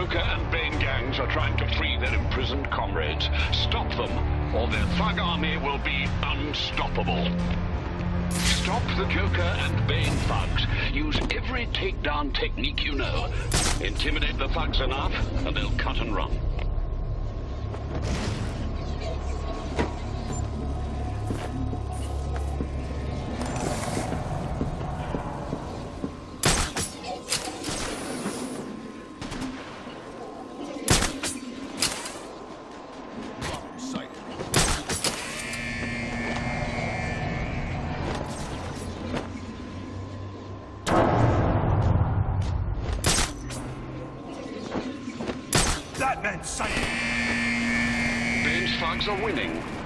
Joker and Bane gangs are trying to free their imprisoned comrades. Stop them, or their thug army will be unstoppable. Stop the Joker and Bane thugs. Use every takedown technique you know. Intimidate the thugs enough, and they'll cut and run. That meant sight. Bane's thugs are winning.